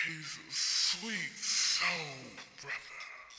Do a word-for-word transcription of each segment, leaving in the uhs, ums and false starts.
He's a sweet soul, brother.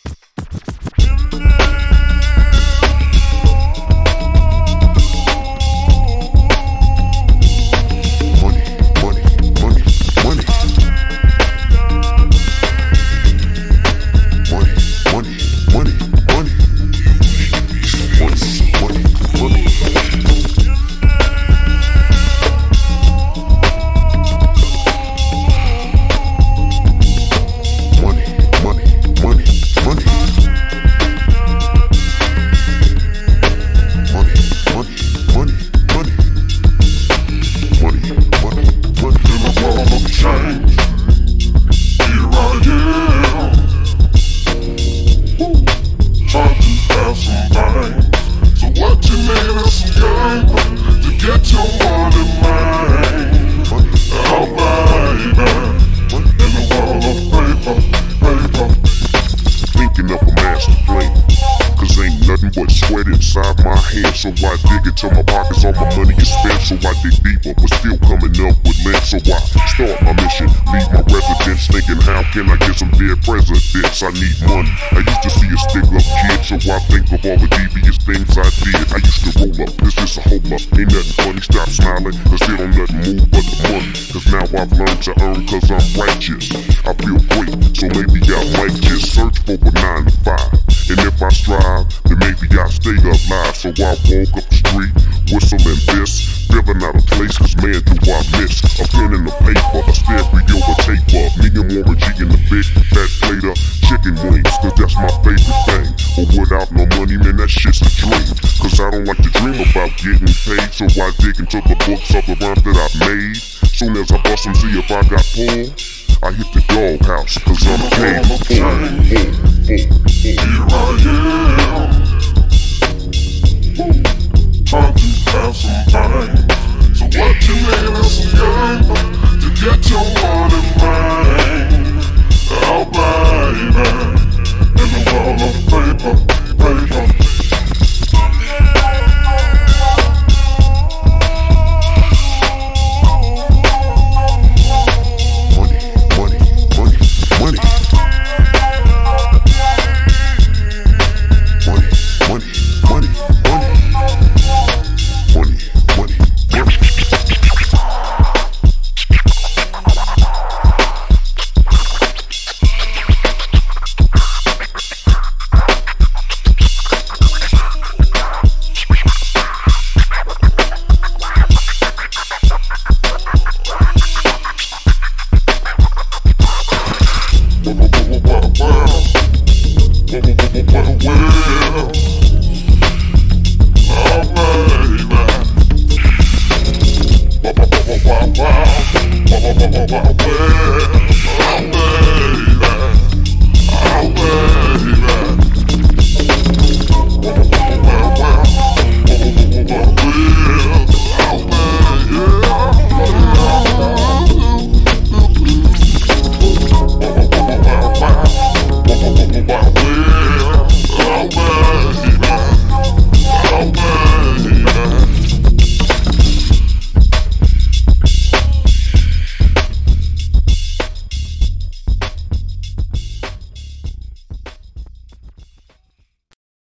But sweat inside my head, so I dig into my pockets. All my money is spent, so I dig deeper, but still coming up with lint. So I start my mission, leave my residence, thinking how can I get some dead presidents? I need money. I used to see a stick up kid, so I think of all the devious things I did. I used to roll up, this is a hold up, ain't nothing funny. Stop smiling, cause it don't nothing move but the money. Cause now I've learned to earn, cause I'm righteous. I feel great, so maybe I might just search for a nine to five. And if I strive, then maybe I stay alive. So I walk up the street, whistling this, feeling out of place, cause man do I miss a pen and a paper, a stereo, a taper, me and Warren G in the big fat plate of chicken wings, cause that's my favorite thing. But without no money, man, that shit's a dream. Cause I don't like to dream about getting paid, so I dig into the books of the rhymes that I made. Soon as I bust them, see if I got pulled, I hit the dog house, cause I'm paid for full, full, full. Here I am, trying to have some time. So what you made us some game to get your money mine. Oh baby, in the world of paper, paper. Well,